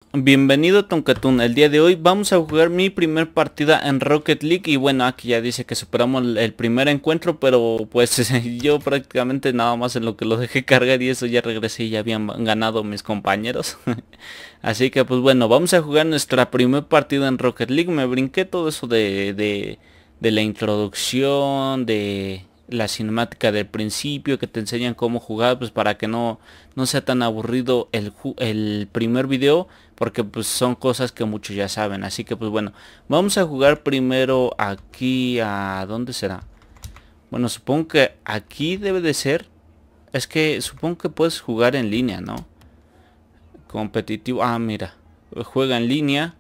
Bienvenido Tonkatun. El día de hoy vamos a jugar mi primer partida en Rocket League. Y bueno, aquí ya dice que superamos el primer encuentro, pero pues yo prácticamente nada más en lo que lo dejé cargar y eso ya regresé y ya habían ganado mis compañeros. Así que pues bueno, vamos a jugar nuestra primer partida en Rocket League. Me brinqué todo eso de la introducción, de la cinemática del principio, que te enseñan cómo jugar, pues para que no sea tan aburrido el primer video, porque pues son cosas que muchos ya saben. Así que pues bueno, vamos a jugar primero aquí. ¿A dónde será? Bueno, supongo que aquí debe de ser. Es que supongo que puedes jugar en línea, ¿no? Competitivo. Ah, mira, juega en línea,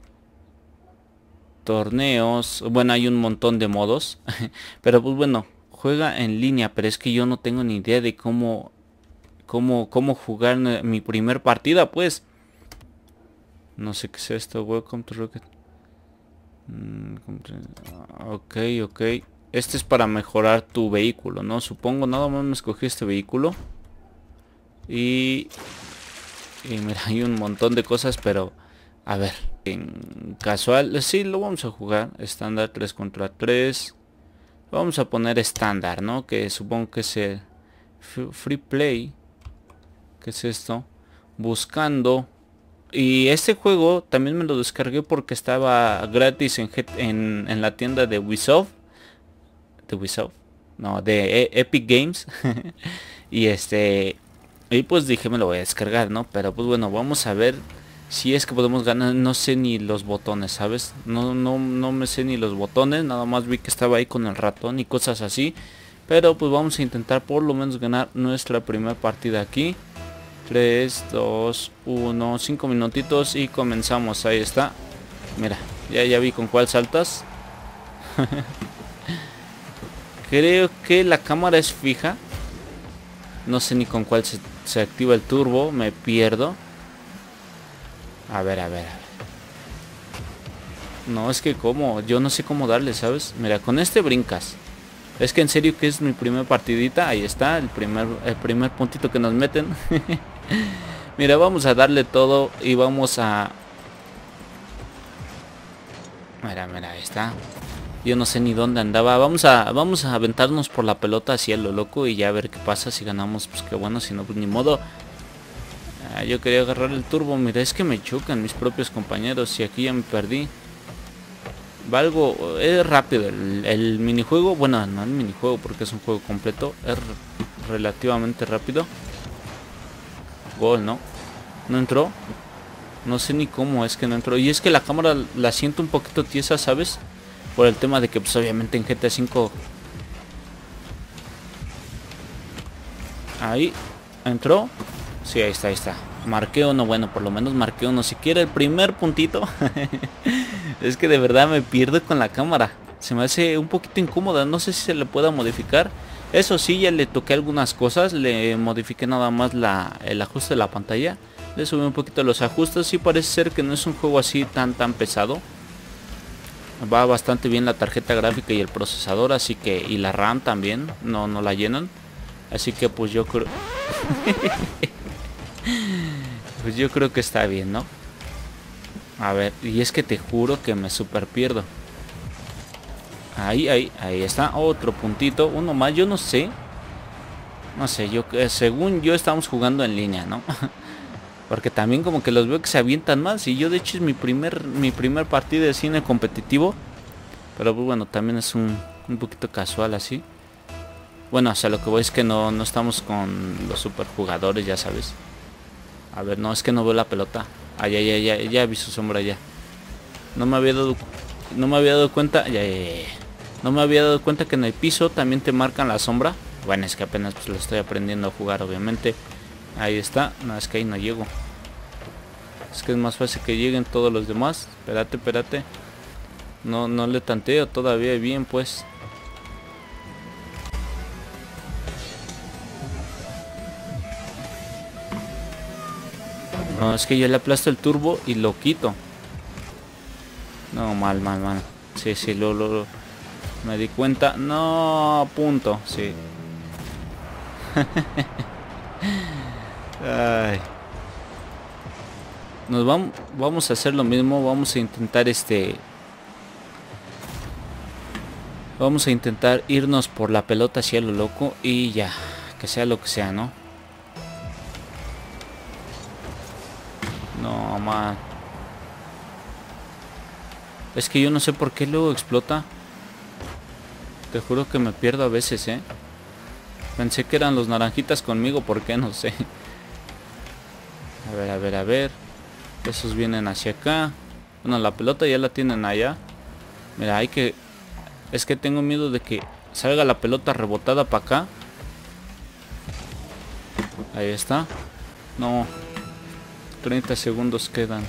torneos. Bueno, hay un montón de modos. Pero pues bueno, juega en línea. Pero es que yo no tengo ni idea de cómo jugar mi primer partida, pues. No sé qué es esto. Welcome to Rocket. Ok, ok. Este es para mejorar tu vehículo, ¿no? Supongo, nada más me escogí este vehículo. Y mira, hay un montón de cosas, pero a ver, en casual, sí, lo vamos a jugar. Estándar 3 contra 3. Vamos a poner estándar, ¿no? Que supongo que es el free play. ¿Qué es esto? Buscando. Y este juego también me lo descargué porque estaba gratis en la tienda de Ubisoft. De Ubisoft. No, de Epic Games. Y y pues dije me lo voy a descargar, ¿no? Pero pues bueno, vamos a ver si es que podemos ganar. No sé ni los botones, ¿sabes? No me sé ni los botones. Nada más vi que estaba ahí con el ratón y cosas así. Pero pues vamos a intentar por lo menos ganar nuestra primera partida aquí. 3, 2, 1, 5 minutitos y comenzamos. Ahí está. Mira, ya vi con cuál saltas. Creo que la cámara es fija. No sé ni con cuál se activa el turbo. Me pierdo. A ver, a ver, a ver. No, es que como, yo no sé cómo darle, ¿sabes? Mira, con este brincas. Es que en serio que es mi primera partidita. Ahí está, el primer puntito que nos meten. Mira, vamos a darle todo y vamos a... Mira, ahí está. Yo no sé ni dónde andaba. Vamos a aventarnos por la pelota hacia lo loco y ya a ver qué pasa. Si ganamos, pues qué bueno. Si no, pues ni modo. Yo quería agarrar el turbo. Mira, es que me chocan mis propios compañeros y aquí ya me perdí. Valgo, es rápido el minijuego. Bueno, no el minijuego porque es un juego completo. Es relativamente rápido. Gol, ¿no? No entró. No sé ni cómo es que no entró. Y es que la cámara la siento un poquito tiesa, ¿sabes? Por el tema de que pues obviamente en GTA V... Ahí. ¿Entró? Sí, ahí está. Marqué uno, bueno, por lo menos marqué uno. Siquiera el primer puntito. Es que de verdad me pierdo con la cámara. Se me hace un poquito incómoda. No sé si se le pueda modificar. Eso sí, ya le toqué algunas cosas. Le modifiqué nada más el ajuste de la pantalla. Le subí un poquito los ajustes. Sí, parece ser que no es un juego así tan pesado. Va bastante bien la tarjeta gráfica y el procesador. Así que, y la RAM también. No la llenan. Así que pues yo creo... Pues yo creo que está bien, ¿no? A ver, y es que te juro que me super pierdo. Ahí está, otro puntito, uno más, yo no sé. No sé, según yo estamos jugando en línea, ¿no? Porque también como que los veo que se avientan más. Y yo de hecho es mi primer partido de cine competitivo. Pero pues bueno, también es un poquito casual así. Bueno, o sea, lo que voy es que no estamos con los super jugadores, ya sabes. A ver, no, es que no veo la pelota. Ya vi su sombra ya. No me había dado cuenta. No me había dado cuenta que en el piso también te marcan la sombra. Bueno, es que apenas pues lo estoy aprendiendo a jugar, obviamente. Ahí está. No, es que ahí no llego. Es que es más fácil que lleguen todos los demás. Espérate. No le tanteo todavía bien, pues. No, es que yo le aplasto el turbo y lo quito. No, mal. Sí, lo me di cuenta. No, punto, sí. Ay. Vamos a hacer lo mismo. Vamos a intentar Vamos a intentar irnos por la pelota hacia lo loco. Y ya, que sea lo que sea, ¿no? No, man. Es que yo no sé por qué luego explota. Te juro que me pierdo a veces, ¿eh? Pensé que eran los naranjitas conmigo, ¿por qué? No sé. A ver, a ver, a ver. Esos vienen hacia acá. Bueno, la pelota ya la tienen allá. Mira, hay que... Es que tengo miedo de que salga la pelota rebotada para acá. Ahí está. No. 30 segundos quedan.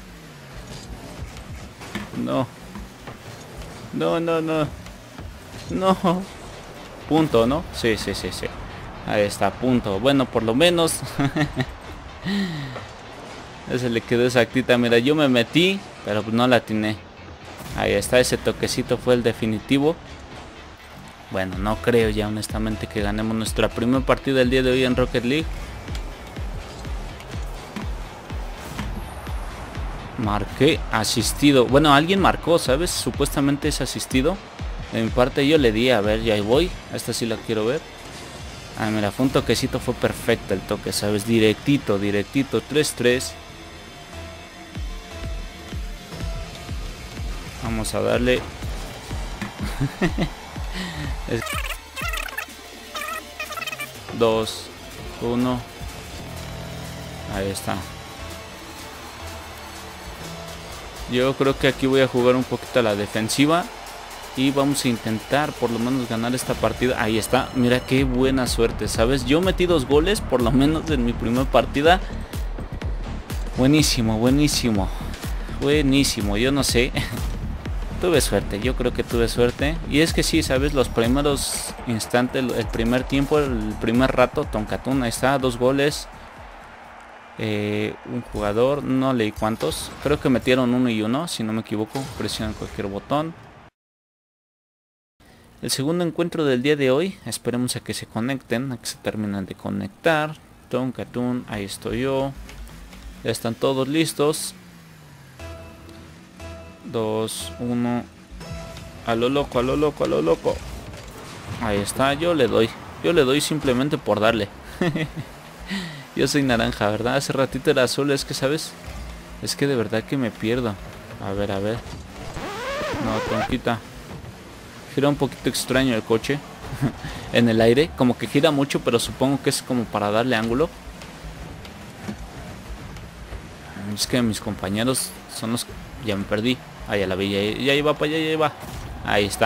No. No, no, no. No. Punto, ¿no? Sí, sí, sí, sí. Ahí está, punto. Bueno, por lo menos. Ese le quedó exactita. Mira, yo me metí, pero no la atiné. Ahí está, ese toquecito fue el definitivo. Bueno, no creo ya honestamente que ganemos nuestra primera partida del día de hoy en Rocket League. Marqué asistido. Bueno, alguien marcó, ¿sabes? Supuestamente es asistido. De mi parte yo le di, a ver, ya voy. Esta sí la quiero ver. Ah, mira, fue un toquecito, fue perfecto el toque, ¿sabes? Directito, directito, 3-3. Vamos a darle. 2, 1. Ahí está. Yo creo que aquí voy a jugar un poquito a la defensiva. Y vamos a intentar por lo menos ganar esta partida. Ahí está, mira qué buena suerte, ¿sabes? Yo metí 2 goles por lo menos en mi primera partida. Buenísimo, buenísimo. Buenísimo, yo no sé. Tuve suerte, yo creo que tuve suerte. Y es que sí, ¿sabes? Los primeros instantes, el primer tiempo, el primer rato, Toncatún, ahí está, 2 goles. Un jugador, no leí cuántos. Creo que metieron 1 y 1, si no me equivoco. Presionan cualquier botón. El segundo encuentro del día de hoy, esperemos a que se conecten, a que se terminen de conectar. Toncatún, ahí estoy yo. Ya están todos listos. 2, 1. A lo loco, a lo loco, a lo loco. Ahí está, yo le doy simplemente por darle. Yo soy naranja, ¿verdad? Hace ratito era azul, es que, ¿sabes? Es que de verdad que me pierdo. A ver, a ver. No, tonquita. Gira un poquito extraño el coche en el aire, como que gira mucho, pero supongo que es como para darle ángulo. Es que mis compañeros son los que... Ya me perdí. Ah, ya la vi, ya iba para allá, ya iba. Ahí está.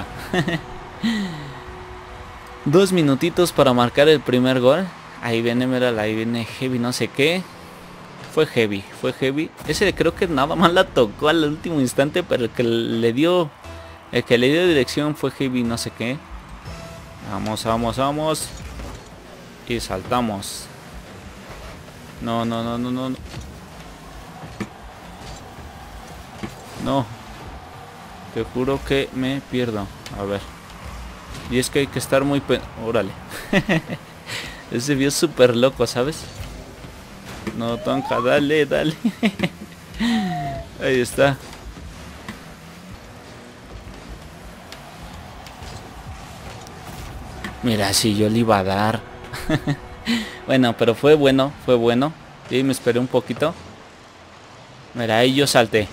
2 minutitos para marcar el primer gol. Ahí viene, mira, ahí viene Heavy no sé qué. Fue Heavy, fue Heavy. Ese creo que nada más la tocó al último instante, pero el que le dio dirección fue Heavy no sé qué. Vamos, vamos, vamos. Y saltamos. No, no, no, no, no. No. Te juro que me pierdo. A ver. Y es que hay que estar muy... Órale. Ese vio súper loco, ¿sabes? No, Tonka, dale, dale. Ahí está. Mira, si yo le iba a dar. Bueno, pero fue bueno, fue bueno. Y me esperé un poquito. Mira, ahí yo salté.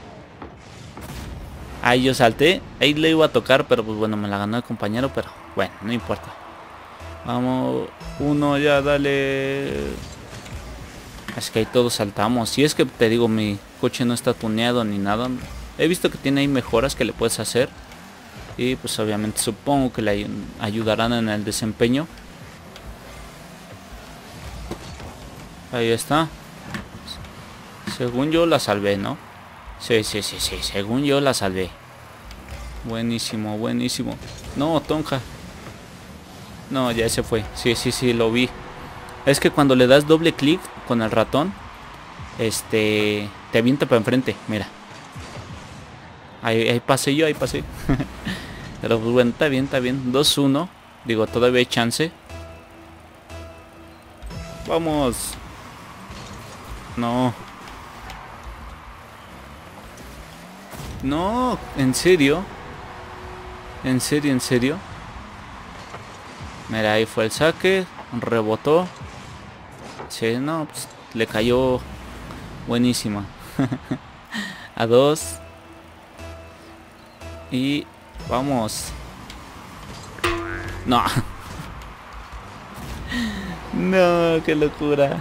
Ahí yo salté. Ahí le iba a tocar, pero pues bueno, me la ganó el compañero. Pero bueno, no importa. Vamos, 1 ya, dale. Es que ahí todos saltamos. Si es que te digo, mi coche no está tuneado ni nada. He visto que tiene ahí mejoras que le puedes hacer. Y pues obviamente supongo que le ayudarán en el desempeño. Ahí está. Según yo la salvé, ¿no? Sí, sí, sí, sí. Según yo la salvé. Buenísimo, buenísimo. No, Tonja. No, ya se fue. Sí, sí, sí, lo vi. Es que cuando le das doble clic con el ratón, te avienta para enfrente, mira. Ahí pasé yo, ahí pasé. Pero pues bueno, está bien, está bien. 2-1. Digo, todavía hay chance. Vamos. No. No, ¿en serio? ¿En serio, en serio? Mira, ahí fue el saque. Rebotó. Sí, no, pues le cayó buenísima. A 2. Y vamos. No. No, qué locura.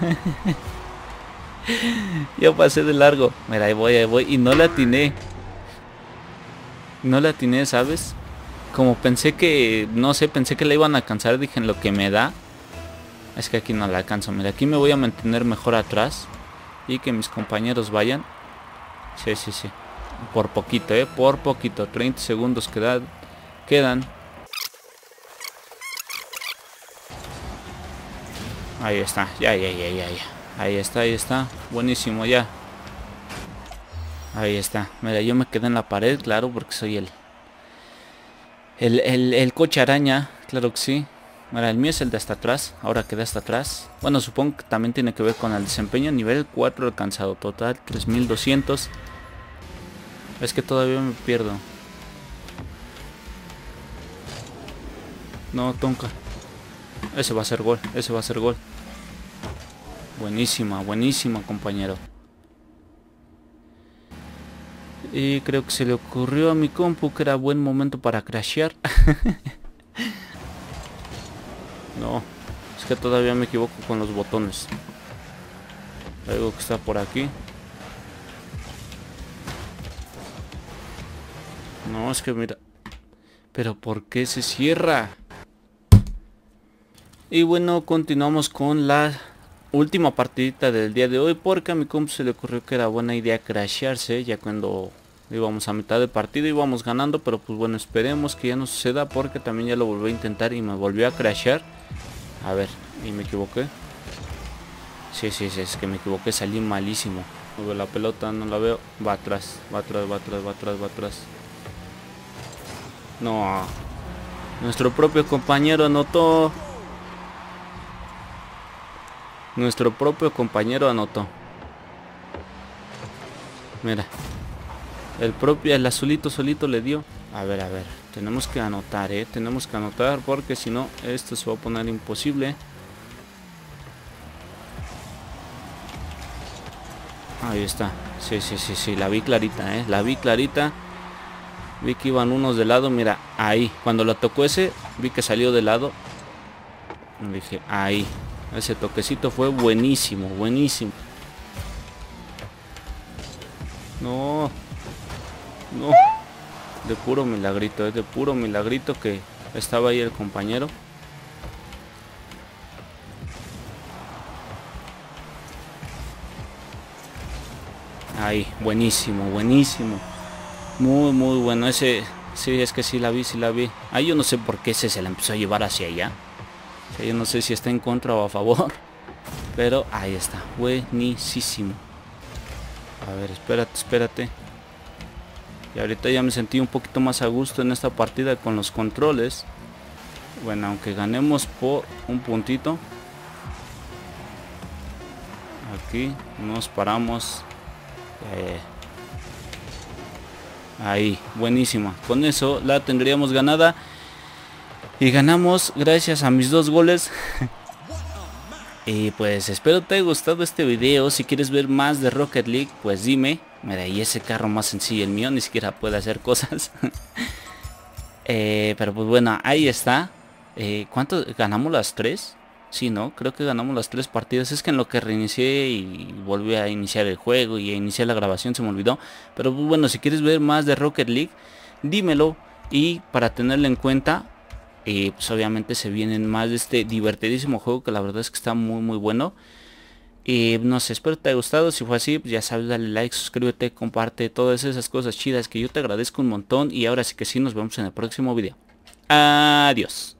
Ya pasé de largo. Mira, ahí voy. Y no la atiné. No la atiné, ¿sabes? Como pensé que, no sé, pensé que la iban a alcanzar. Dije, en lo que me da. Es que aquí no la alcanzo. Mira, aquí me voy a mantener mejor atrás. Y que mis compañeros vayan. Sí, sí, sí. Por poquito, por poquito. 30 segundos quedan. Ahí está. Ya. Ahí está. Buenísimo, ya. Ahí está. Mira, yo me quedé en la pared, claro, porque soy el coche araña. Claro que sí. Mira, el mío es el de hasta atrás. Ahora queda hasta atrás. Bueno, supongo que también tiene que ver con el desempeño. Nivel 4 alcanzado. Total 3200. Es que todavía me pierdo. No, Tonka. Ese va a ser gol. Ese va a ser gol. Buenísima, buenísima, compañero. Y creo que se le ocurrió a mi compu que era buen momento para crashear. No, es que todavía me equivoco con los botones. Algo que está por aquí. No, es que mira. Pero ¿por qué se cierra? Y bueno, continuamos con la última partidita del día de hoy. Porque a mi compu se le ocurrió que era buena idea crashearse. Ya cuando íbamos a mitad de partido íbamos ganando. Pero pues bueno, esperemos que ya no suceda. Porque también ya lo volví a intentar y me volvió a crashear. A ver, y me equivoqué. Sí, es que me equivoqué, salí malísimo. No veo la pelota, no la veo. Va atrás. No. Nuestro propio compañero anotó. Mira. El azulito solito le dio. A ver. Tenemos que anotar, tenemos que anotar porque si no esto se va a poner imposible. Ahí está. Sí, la vi clarita, la vi clarita. Vi que iban unos de lado, mira, ahí. Cuando lo tocó ese, vi que salió de lado. Dije, ahí. Ese toquecito fue buenísimo. No. De puro milagrito, que estaba ahí el compañero. Ahí, buenísimo. Muy bueno. Ese, sí, es que sí la vi. Ahí yo no sé por qué ese se la empezó a llevar hacia allá. O sea, yo no sé si está en contra o a favor. Pero ahí está, buenísimo. A ver, espérate. Y ahorita ya me sentí un poquito más a gusto en esta partida con los controles. Bueno, aunque ganemos por un puntito. Aquí nos paramos. Ahí, buenísima. Con eso la tendríamos ganada. Y ganamos gracias a mis 2 goles. Y pues espero te haya gustado este video. Si quieres ver más de Rocket League, pues dime. Mira, y ese carro más sencillo, el mío ni siquiera puede hacer cosas. Pero pues bueno, ahí está. ¿Cuánto? ¿Ganamos las 3? Sí, ¿no? Creo que ganamos las 3 partidas. Es que en lo que reinicié y volví a iniciar el juego y a iniciar la grabación se me olvidó. Pero pues bueno, si quieres ver más de Rocket League, dímelo. Y para tenerlo en cuenta, pues obviamente se vienen más de este divertidísimo juego que la verdad es que está muy bueno. Y no sé, espero te haya gustado. Si fue así, pues ya sabes, dale like, suscríbete, comparte, todas esas cosas chidas que yo te agradezco un montón. Y ahora sí que sí, nos vemos en el próximo video. Adiós.